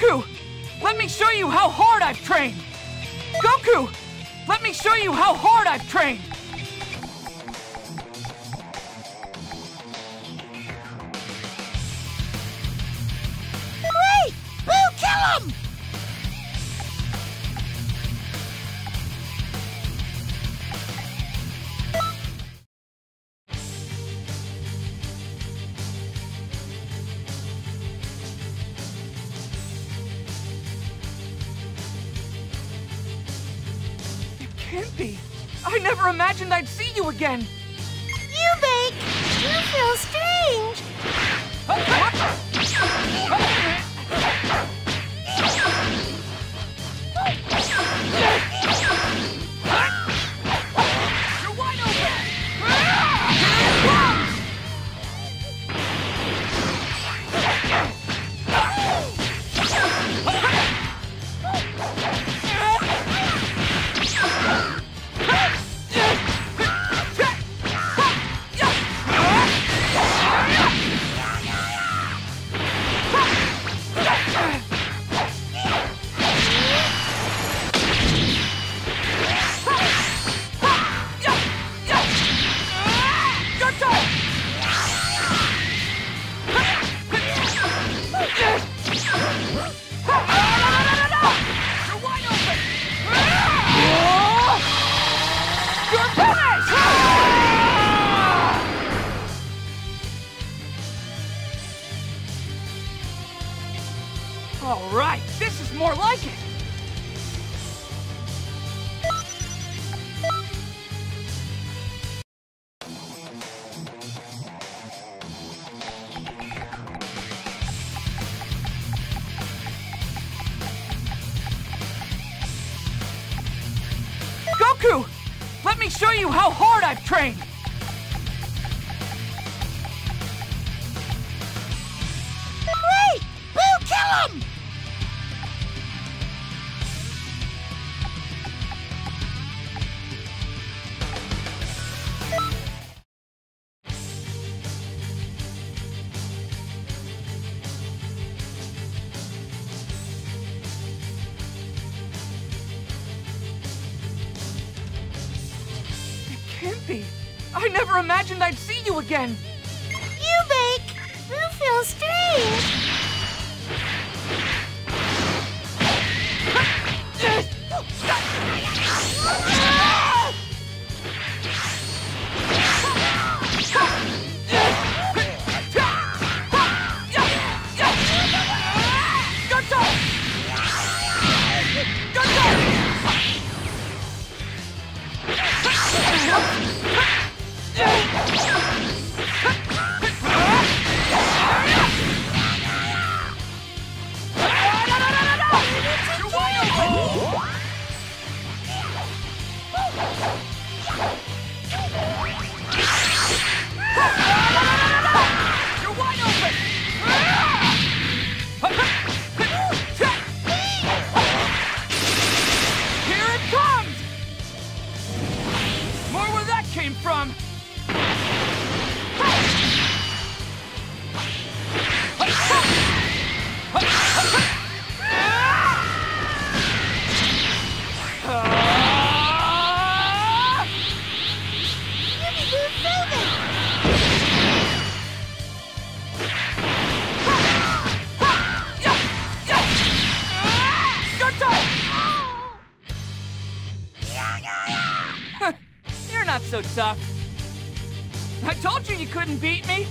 Goku! Let me show you how hard I've trained! Goku! Let me show you how hard I've trained! Wait! Boo, kill him! Can't be. I never imagined I'd see you again. Yubake, you feel strange. You're wide open! All right, this is more like it. Goku! Let me show you how hard I've trained! Wait! Boo, kill him! Can't be. I never imagined I'd see you again. Yubake, you feel strange. Came from. You're not so tough. I told you you couldn't beat me.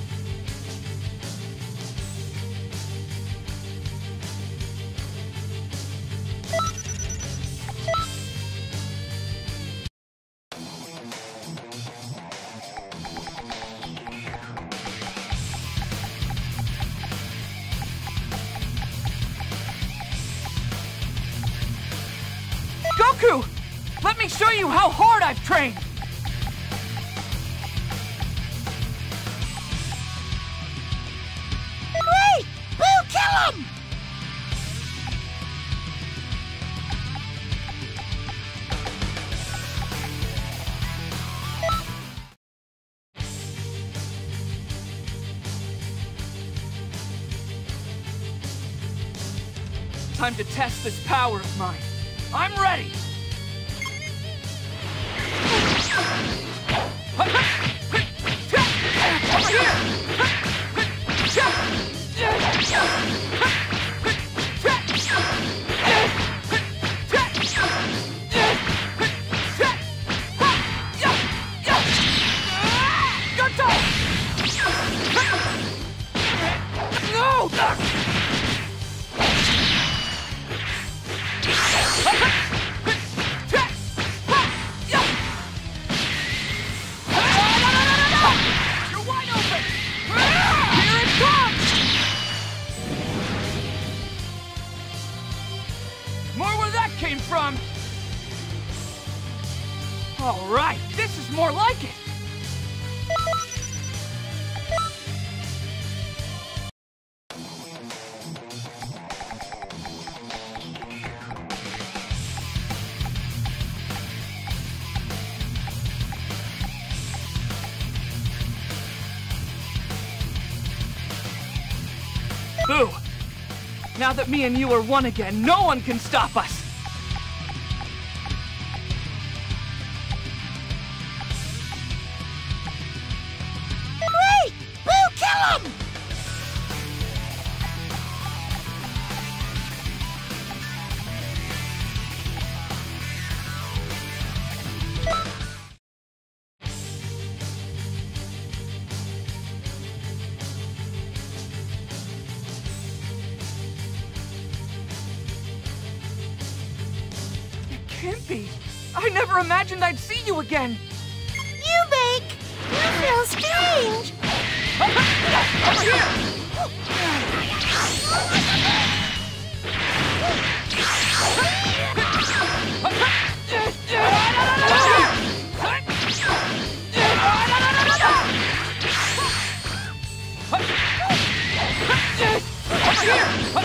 Goku! Let me show you how hard I've trained! Wait! Boo, kill him! time to test this power of mine. I'm ready! Over here! Good time! No! You're wide open! Here it comes! More where that came from! All right, this is more like it! Boo! Now that me and you are one again, no one can stop us! Wait! Boo, kill him! Can't be. I never imagined I'd see you again. You make me feel strange. Over here! Over here!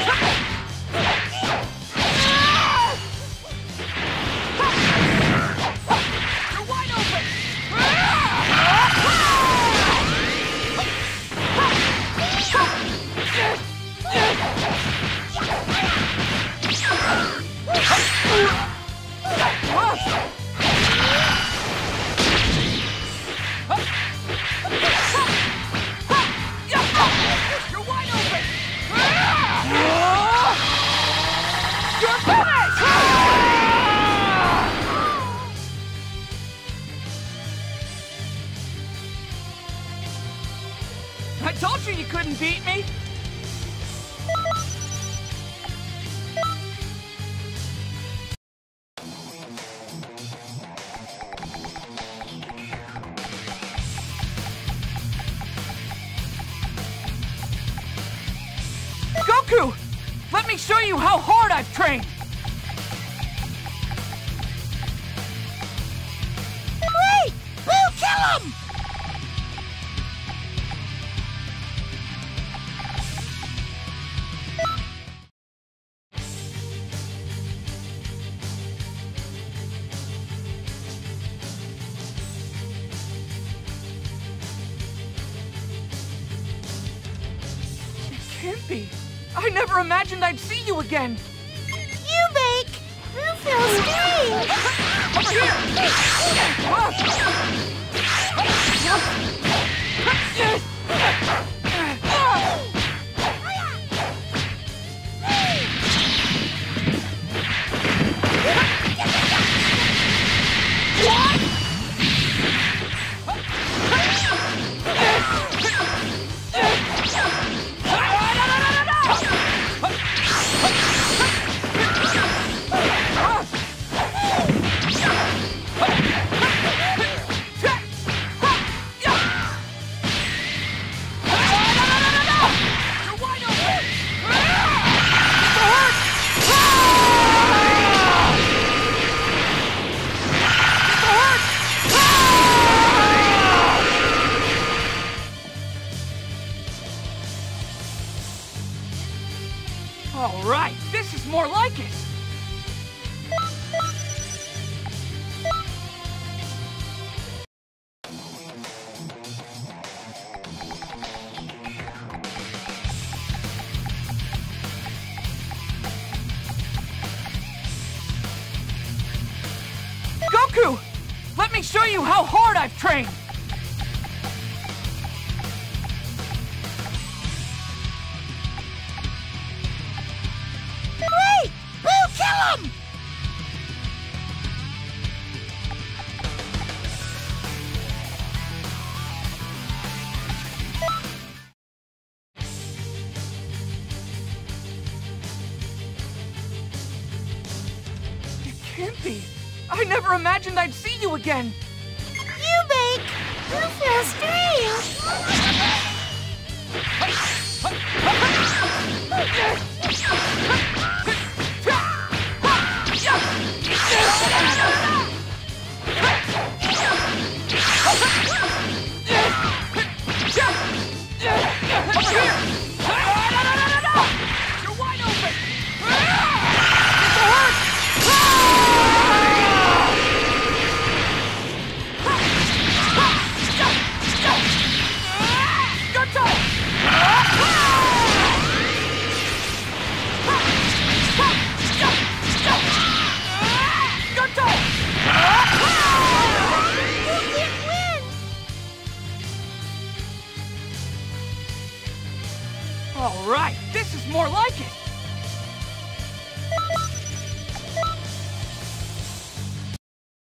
You're wide open! You're finished! I told you couldn't beat me! Goku! Let me show you how hard I've trained! Wait! Boo, kill him! Can't be. I never imagined I'd see you again. You make me feel strange. Over here! All right, this is more like it. you how hard I've trained! Wait! Boo, kill him! It can't be. I never imagined I'd see you again. You make you feel strange. Over here! You're wide open! Good time! Good time! You can't win. All right, this is more like it.